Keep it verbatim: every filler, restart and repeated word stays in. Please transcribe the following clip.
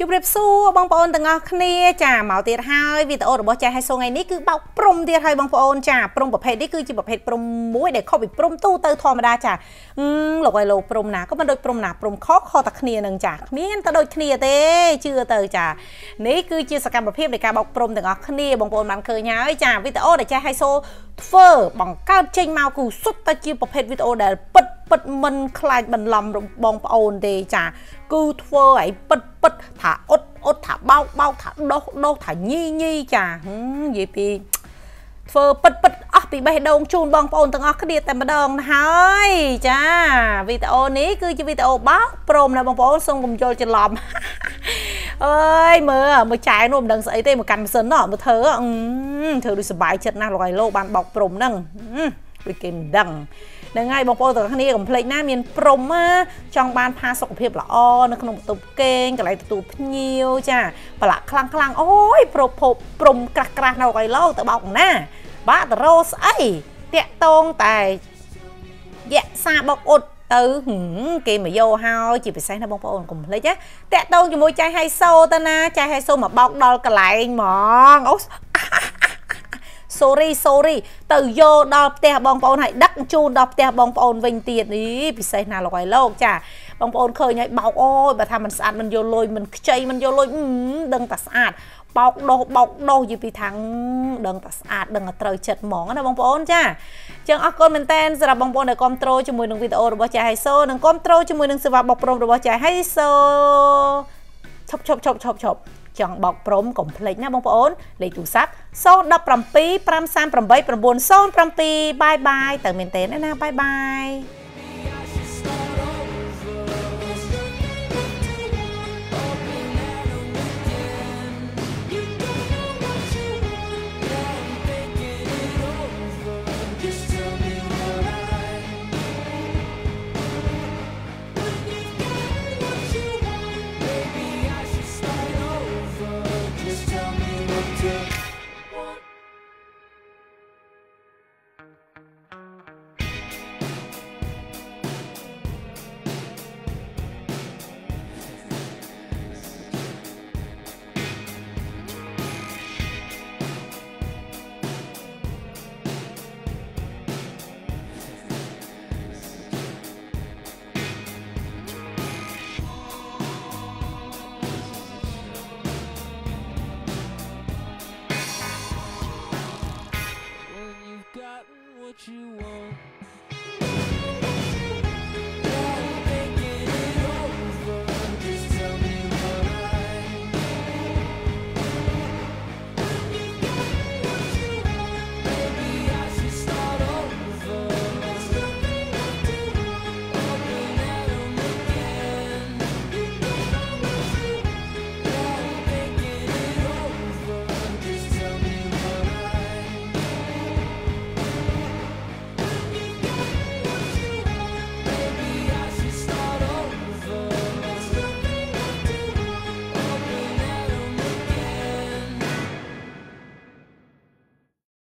ជម្រាបសួរបងប្អូនទាំងអស់គ្នាចាមកទៀតហើយវីដេអូរបស់ចាស់ហើយសូថ្ងៃនេះគឺបោកព្រំទៀតហើយបងប្អូនចាព្រំប្រភេទនេះគឺជាប្រភេទព្រំមួយដែលខុសពីព្រំទូទៅធម្មតាចាលោកឲ្យលោកព្រំណាក៏មិនដូចព្រំណាព្រំខុសខុសតែគ្នានឹងចាគ្មានតែដូចគ្នាទេជឿទៅចានេះគឺជាសកម្មភាពនៃការបោកព្រំទាំងអស់គ្នាបងប្អូនបានឃើញហើយចាវីដេអូដែលចាស់ហើយសូធ្វើបង្កើតចេញមកគឺសុទ្ធតែជាប្រភេទវីដេអូដែលពិតពិតមិនខ្លាចបន្លំបងប្អូនទេចាគឺធ្វើឲ្យពិតពិតថាអត់អត់ថាបោកបោកថាដោះដោះថាញីញីចានិយាយពីធ្វើពិតពិតអស់ពីបេះដូងជូនបងប្អូនទាំងអស់គ្នាតែម្ដងហើយចាវីដេអូនេះគឺជាវីដេអូបោកព្រមណាបងប្អូនសូមកុំយល់ច្រឡំអើយមើលមើលចែនោះមិនដឹងស្អីទេមកកាន់ម៉ាស៊ីនណោះមើលធ្វើធ្វើដូចសុបាយចិត្តណាស់លោកឲ្យលោកបានបោកព្រំហ្នឹងដូចគេមិនដឹងនឹងហើយបងប្អូនទាំងគ្នាកុំភ្លេចណាមានព្រំចង់បានផាសុខភាពល្អនៅក្នុងបន្ទប់គេងកន្លែងទទួលភ្ញៀវចាប្រឡាក់ខ្លាំងខ្លាំងអូយប្រភពព្រំក្រាស់ក្រាស់នៅឲ្យលោកទៅបោកណាបាក់តរោស្អីតាក់តងតែយៈសាបោកអ៊ុតទៅគេមកយកហើយជាពិសេសណាបងប្អូនកុំភ្លេចណាតាក់តងជាមួយចៃហៃសូទៅណាចៃហៃសូមកបោកដល់កន្លែងហ្មងអូsorry sorry ទៅយកដល់ផ្ទះបងប្អូនឲ្យដឹកជូនដល់ផ្ទះបងប្អូនវិញទៀតនេះពិសេសណាលោកឲ្យលោកចាបងប្អូនឃើញឲ្យបោកអូយបើថាมันស្អាតมันយកលុយมันខ្ចីมันយកលុយដឹងតែស្អាតបោកដោះបោកដោះយីពីថាំងដឹងតែស្អាតដឹងតែត្រូវចិត្តហ្មងណាបងប្អូនចាអញ្ចឹងអរគុណមែនតើសម្រាប់បងប្អូនដែលគាំទ្រជាមួយនឹងវីដេអូរបស់ចៃហៃសូនិងគាំទ្រជាមួយនឹងសេវាបោកព្រំរបស់ចៃហៃសូឈប់ឈប់ឈប់ឈប់ឈប់ចង់បោកព្រំកុំភ្លេចណាបងប្អូនលេខទូរស័ព្ទ ศูนย์ หนึ่ง เจ็ด ห้า สาม แปด เก้า ศูนย์ เจ็ด បាយបាយទៅមែនតើណាបាយបាយ